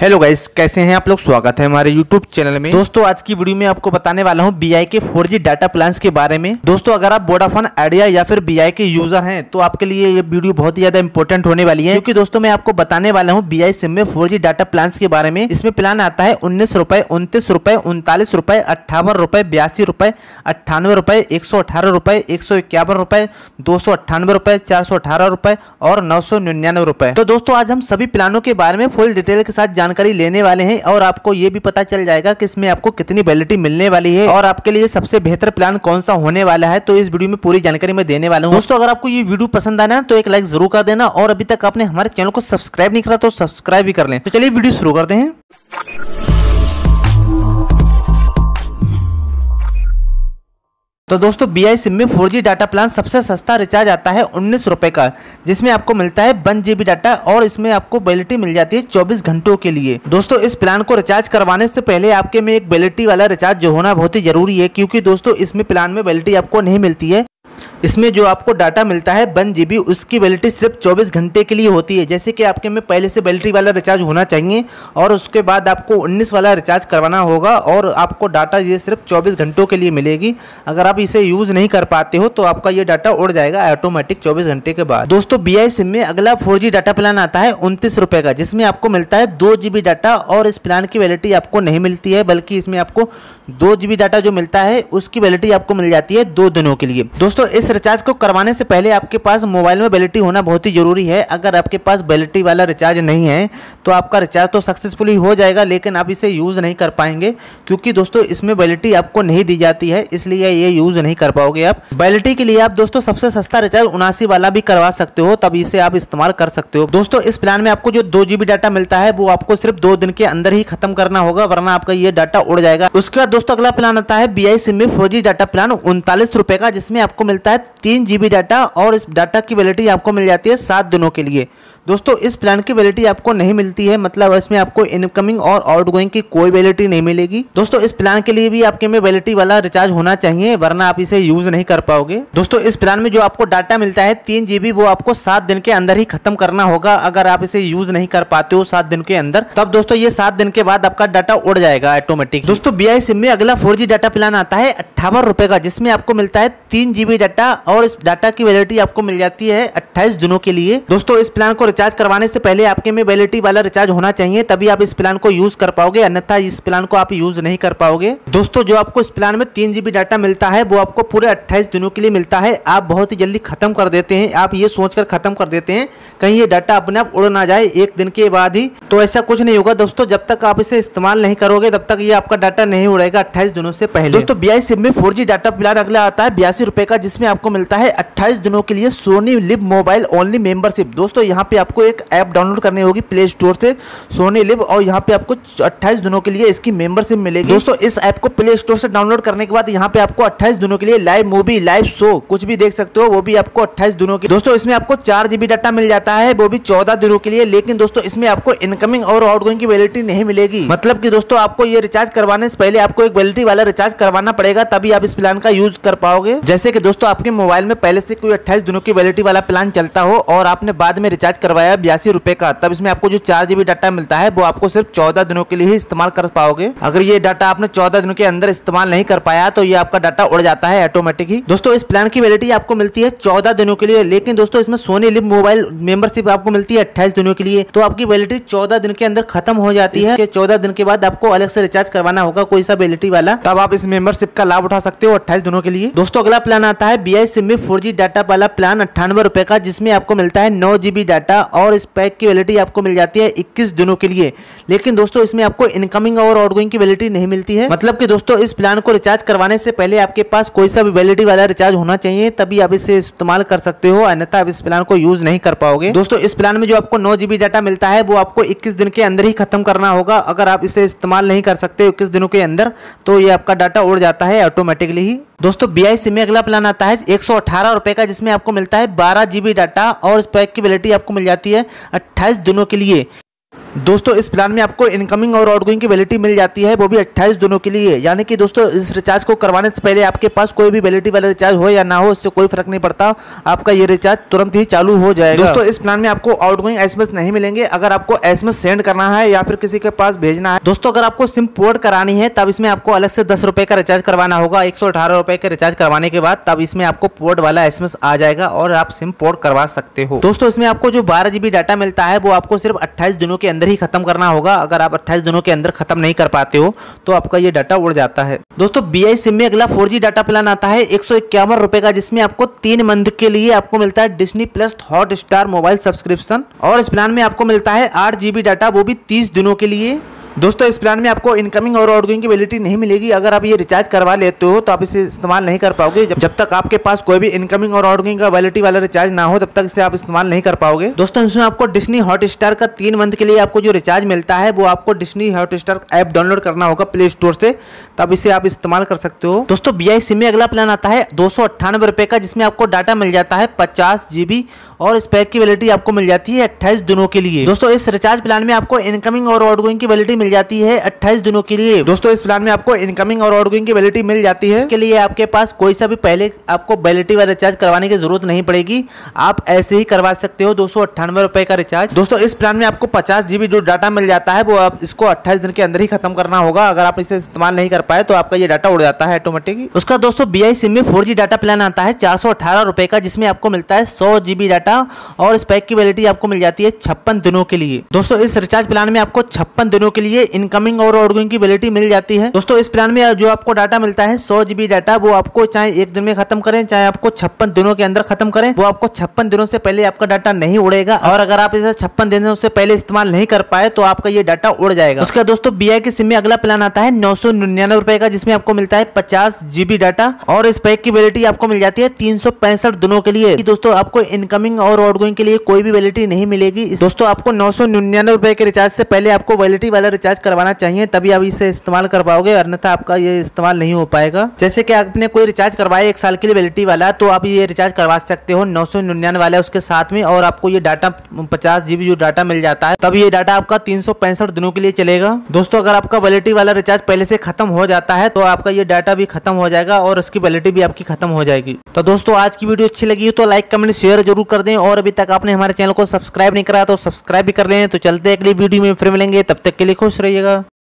Hello guys, कैसे हैं आप लोग। स्वागत है हमारे यूट्यूब चैनल में। दोस्तों आज की वीडियो में आपको बताने वाला हूं बीआई के 4G डाटा प्लान्स के बारे में। दोस्तों अगर आप वोडाफोन आइडिया या फिर बीआई के यूजर हैं तो आपके लिए ये वीडियो बहुत ही ज्यादा इंपॉर्टेंट होने वाली है, क्योंकि दोस्तों मैं आपको बताने वाला हूँ बीआई सिम में 4G डाटा प्लान्स के बारे में। इसमें प्लान आता है 19 रुपए, 29 रुपए, 39 रुपए, 58 रुपए, 82 रुपए, 98 रुपए, 118 रुपए, 151 रुपए, 298 रुपए, 418 रुपए और 999 रुपए। तो दोस्तों आज हम सभी प्लानों के बारे में फुल डिटेल के साथ जानकारी लेने वाले हैं और आपको ये भी पता चल जाएगा कि इसमें आपको कितनी वैलिडिटी मिलने वाली है और आपके लिए सबसे बेहतर प्लान कौन सा होने वाला है। तो इस वीडियो में पूरी जानकारी मैं देने वाला हूं। दोस्तों अगर आपको ये वीडियो पसंद आना तो एक लाइक जरूर कर देना और अभी तक आपने हमारे चैनल को सब्सक्राइब नहीं करा तो सब्सक्राइब भी कर लें। तो चलिए वीडियो शुरू करते हैं। तो दोस्तों बीआई सिम में 4G डाटा प्लान सबसे सस्ता रिचार्ज आता है 19 रुपए का, जिसमें आपको मिलता है 1 GB डाटा और इसमें आपको वैलिडिटी मिल जाती है 24 घंटों के लिए। दोस्तों इस प्लान को रिचार्ज करवाने से पहले आपके में एक वैलिडिटी वाला रिचार्ज जो होना बहुत ही जरूरी है, क्योंकि दोस्तों इसमें प्लान में वैलिडिटी आपको नहीं मिलती है। इसमें जो आपको डाटा मिलता है 1 GB, उसकी वैलिडिटी सिर्फ 24 घंटे के लिए होती है। जैसे कि आपके में पहले से वैलिडिटी वाला रिचार्ज होना चाहिए और उसके बाद आपको 19 वाला रिचार्ज करवाना होगा और आपको डाटा ये सिर्फ 24 घंटों के लिए मिलेगी। अगर आप इसे यूज़ नहीं कर पाते हो तो आपका ये डाटा उड़ जाएगा ऑटोमेटिक 24 घंटे के बाद। दोस्तों बीआई सिम में अगला 4G डाटा प्लान आता है 29 रुपए का, जिसमें आपको मिलता है 2 GB डाटा और इस प्लान की वैलिडिटी आपको नहीं मिलती है, बल्कि इसमें आपको 2 GB डाटा जो मिलता है उसकी वैलिडिटी आपको मिल जाती है 2 दिनों के लिए। दोस्तों इस रिचार्ज को करवाने से पहले आपके पास मोबाइल में वैलिडिटी होना बहुत ही जरूरी है। अगर आपके पास वैलिडिटी वाला रिचार्ज नहीं है तो आपका रिचार्ज तो सक्सेसफुली हो जाएगा, लेकिन आप इसे यूज़ नहीं कर पाएंगे, क्योंकि दोस्तों इसमें वैलिडिटी आपको नहीं दी जाती है, इसलिए ये यूज़ नहीं कर पाओगे आप। वैलिडिटी के लिए आप दोस्तों सबसे सस्ता रिचार्ज 79 वाला भी करवा सकते हो, तब इसे आप इस्तेमाल कर सकते हो। दोस्तों इस प्लान में आपको जो 2 GB डाटा मिलता है वो आपको सिर्फ 2 दिन के अंदर ही खत्म करना होगा, वरना आपका ये डाटा उड़ जाएगा। उसके बाद दोस्तों अगला प्लान आता है बीआई सिम में 4G डाटा प्लान 39 रुपए का, जिसमें आपको मिलता है 3 GB डाटा और इस डाटा की वैलिडिटी आपको मिल जाती है 7 दिनों के लिए। दोस्तों इस प्लान की वैलिडिटी आपको नहीं मिलती है, मतलब इसमें आपको इनकमिंग और आउटगोइंग की कोई वैलिडिटी नहीं मिलेगी। दोस्तों इस प्लान के लिए भी आपके में वैलिडिटी वाला रिचार्ज होना चाहिए, वरना आप इसे यूज नहीं कर पाओगे। दोस्तों इस प्लान में जो आपको डाटा मिलता है 3 GB, वो आपको 7 दिन के अंदर ही खत्म करना होगा। अगर आप इसे यूज नहीं कर पाते हो 7 दिन के अंदर, तब दोस्तों ये 7 दिन के बाद आपका डाटा उड़ जाएगा ऑटोमेटिक। दोस्तों बीआई सिम में अगला 4G डाटा प्लान आता है 58 रुपए का, जिसमें आपको मिलता है 3 GB डाटा और इस डाटा की वैलिडिटी आपको मिल जाती है 28 दिनों के लिए। दोस्तों इस प्लान को रिचार्ज करवाने से पहले आपके में वैलिडिटी वाला रिचार्ज होना चाहिए, तभी आप इस प्लान को यूज कर पाओगे, अन्यथा इस प्लान को आप यूज नहीं कर पाओगे। दोस्तों जो आपको इस प्लान में 3 GB डाटा मिलता है वो आपको पूरे 28 दिनों के लिए मिलता है। आप बहुत ही जल्दी खत्म कर देते हैं, आप ये सोचकर खत्म कर देते हैं कहीं ये डाटा अपने आप उड़ ना जाए 1 दिन के बाद ही, तो ऐसा कुछ नहीं होगा दोस्तों। जब तक आप इसे इस्तेमाल नहीं करोगे तब तक ये आपका डाटा नहीं उड़ेगा 28 दिनों से पहले। दोस्तों बीआई सिम में 4G डाटा प्लान अगला आता है 82 रुपए का, जिसमें आपको मिलता है 28 दिनों के लिए Sony LIV mobile only membership. दोस्तों यहाँ पे आपको एक ऐप डाउनलोड करनी होगी प्ले स्टोर से, सोनी लिव, और यहाँ पे आपको 28 दिनों के लिए इसकी मेंबरशिप मिलेगी। दोस्तों इस ऐप को प्ले स्टोर से डाउनलोड करने के बाद यहाँ पे आपको 28 दिनों के लिए लाइव मूवी, लाइव शो कुछ भी देख सकते हो, वो भी आपको 28 दिनों की। दोस्तों इसमें आपको 4 GB डाटा मिल जाता है, वो भी 14 दिनों के लिए, लेकिन दोस्तों इसमें आपको इनकमिंग और आउटगोइंग की वैलिडिटी नहीं मिलेगी। मतलब कि दोस्तों आपको ये रिचार्ज करवाने से पहले आपको एक वैलिडिटी वाला रिचार्ज करवाना पड़ेगा, तभी आप इस प्लान का यूज कर पाओगे। जैसे कि दोस्तों आपके मोबाइल में पहले से कोई 28 दिनों की वैलिडिटी वाला प्लान चलता हो और आपने बाद में रिचार्ज करवाया 82 रुपए का, तब इसमें आपको जो 4 GB डाटा मिलता है वो आपको सिर्फ 14 दिनों के लिए ही इस्तेमाल कर पाओगे। अगर ये डाटा आपने 14 दिनों के अंदर इस्तेमाल नहीं कर पाया तो ये आपका डाटा उड़ जाता है ऑटोमेटिक ही। दोस्तों इस प्लान की वैलिडिटी आपको मिलती है 14 दिनों के लिए, लेकिन दोस्तों इसमें सोनी लिव मोबाइल मेंबरशिप आपको मिलती है 28 दिनों के लिए, तो आपकी वैलिडिटी 14 दिन के अंदर खत्म हो जाती है। 14 दिन के बाद आपको अलग से रिचार्ज करवाना होगा कोई सा वैलिडिटी वाला, तब आप इस मेंबरशिप का लाभ उठा सकते हो 28 दिनों के लिए। दोस्तों अगला प्लान आता है बीआई सिम में 4G डाटा वाला प्लान 98 रुपए का, जिसमें आपको मिलता है 9 GB डाटा और इस पैक की वैलिडिटी आपको मिल जाती है 21 दिनों के लिए, लेकिन दोस्तों इसमें आपको इनकमिंग और आउटगोइंग की वैलिडिटी नहीं मिलती है। मतलब कि दोस्तों इस प्लान को रिचार्ज करवाने से पहले आपके पास कोई सा भी वैलिडिटी वाला रिचार्ज होना चाहिए, तभी आप इसे इस्तेमाल कर सकते हो, अन्यथा आप इस प्लान को यूज नहीं कर पाओगे। दोस्तों इस प्लान में जो आपको 9 GB डाटा मिलता है वो आपको 21 दिन के अंदर ही खत्म करना होगा। अगर आप इसे इस्तेमाल नहीं कर सकते 21 दिनों के अंदर तो ये आपका डाटा उड़ जाता है ऑटोमेटिकली ही। दोस्तों बीआई सिम में अगला प्लान आता है 118 रुपए का, जिसमें आपको मिलता है 12 GB डाटा और इस पैक की वैलिडिटी आपको मिल जाती है 28 दिनों के लिए। दोस्तों इस प्लान में आपको इनकमिंग और आउटगोइंग की वैलिडिटी मिल जाती है, वो भी 28 दिनों के लिए। यानी कि दोस्तों इस रिचार्ज को करवाने से पहले आपके पास कोई भी वैलिडिटी वाला रिचार्ज हो या ना हो, इससे कोई फर्क नहीं पड़ता, आपका ये रिचार्ज तुरंत ही चालू हो जाएगा। दोस्तों इस प्लान में आपको आउटगोइंग एसएमएस नहीं मिलेंगे। अगर आपको एसएमएस सेंड करना है या फिर किसी के पास भेजना है, दोस्तों अगर आपको सिम पोर्ट करानी है तब इसमें आपको अलग से 10 रुपए का रिचार्ज करवाना होगा। 118 रुपए का रिचार्ज करवाने के बाद तब इसमें आपको पोर्ट वाला एसएमएस आ जाएगा और आप सिम पोर्ट करवा सकते हो। दोस्तों इसमें आपको जो 12 GB डाटा मिलता है वो आपको सिर्फ 28 दिनों के अंदर ही खत्म करना होगा। अगर आप 28 दिनों के अंदर खत्म नहीं कर पाते हो तो आपका ये डाटा उड़ जाता है। दोस्तों BI सिम में अगला 4G डाटा प्लान आता है 151 रुपए का, जिसमें आपको 3 मंथ के लिए आपको मिलता है Disney plus Hotstar mobile subscription, और इस प्लान में आपको मिलता है 8 GB डाटा, वो भी 30 दिनों के लिए। दोस्तों इस प्लान में आपको इनकमिंग और आउटगोइंग की वैलिडिटी नहीं मिलेगी। अगर आप ये रिचार्ज करवा लेते हो तो आप इसे इस्तेमाल नहीं कर पाओगे। जब तक आपके पास कोई भी इनकमिंग और आउटगोइंग का वैलिडिटी वाला रिचार्ज ना हो तब तक इसे आप इस्तेमाल नहीं कर पाओगे। दोस्तों इसमें आपको डिज्नी हॉटस्टार का 3 मंथ के लिए आपको जो रिचार्ज मिलता है वो आपको डिज्नी हॉटस्टार ऐप डाउनलोड करना होगा प्ले स्टोर से, तब इसे आप इस्तेमाल कर सकते हो। दोस्तों BI सिम में अगला प्लान आता है 298 रुपए का, जिसमें आपको डाटा मिल जाता है 50 GB और इस पैक की वैलिडिटी आपको मिल जाती है 28 दिनों के लिए। दोस्तों इस रिचार्ज प्लान में आपको इनकमिंग और आउटगोइंग की वैलिडिटी मिल जाती है 28 दिनों के लिए। दोस्तों इस प्लान में आपको इनकमिंग और आउटगोइंग की वैलिडिटी मिल जाती है। इसके लिए आपके पास कोई सा भी पहले आपको वैलिडिटी वाला रिचार्ज करवाने की जरूरत नहीं पड़ेगी, आप ऐसे ही करवा सकते हो 298 रुपए का रिचार्ज। दोस्तों इस प्लान में आपको 50 GB जो डाटा मिल जाता है वो आप इसको 28 दिन के अंदर ही खत्म करना होगा। अगर आप इसे इस्तेमाल नहीं कर पाए तो आपका ये डाटा उड़ जाता है ऑटोमेटिकली। उसका दोस्तों BI सिम में 4G डाटा प्लान आता है 418 रुपए का, जिसमें आपको मिलता है 100 GB डाटा और इस पैक की वैलिडिटी आपको मिल जाती है 56 दिनों के लिए। दोस्तों इस रिचार्ज प्लान में आपको 56 दिनों के लिए इनकमिंग और आउटगोइंग की वैलिडिटी मिल जाती है। दोस्तों इस प्लान में जो आपको डाटा मिलता है 100 GB डाटा, वो आपको चाहे 1 दिन में खत्म करें चाहे आपको 56 दिनों के अंदर खत्म करें, वो आपको 56 दिनों से पहले आपका डाटा नहीं उड़ेगा। और अगर आप इसे 56 दिनों से पहले इस्तेमाल नहीं कर पाए तो आपका ये डाटा उड़ जाएगा। उसका दोस्तों BI के सिम में अगला प्लान आता है 999 रुपए का, जिसमें आपको मिलता है 50 GB डाटा और इस पैक की वैलिडिटी आपको मिल जाती है 365 दिनों के लिए। दोस्तों आपको इनकमिंग और आउटगोइंग के लिए कोई भी वैलिडिटी नहीं मिलेगी। दोस्तों आपको 999 रुपए के रिचार्ज से पहले आपको वैलिडिटी वाला रिचार्ज करवाना चाहिए, तभी आप इसे इस्तेमाल कर पाओगे, अन्यथा आपका ये इस्तेमाल नहीं हो पाएगा। जैसे कि आपने कोई रिचार्ज करवाया 1 साल के लिए वैलिडिटी वाला, तो आप ये रिचार्ज करवा सकते हो 999 वाला उसके साथ में, और आपको ये डाटा 50 GB जो डाटा मिल जाता है, तब ये डाटा आपका 365 दिनों के लिए चलेगा। दोस्तों अगर आपका वैलिडिटी वाला रिचार्ज पहले से खत्म हो जाता है तो आपका ये डाटा भी खत्म हो जाएगा और उसकी वैलिडिटी भी आपकी खत्म हो जाएगी। तो दोस्तों आज की वीडियो अच्छी लगी तो लाइक कमेंट शेयर जरूर कर दें, और अभी तक आपने हमारे चैनल को सब्सक्राइब नहीं करा तो सब्सक्राइब भी कर लें। तो चलते हैं अगली वीडियो में फिर मिलेंगे, तब तक के लिए खुश रहिएगा।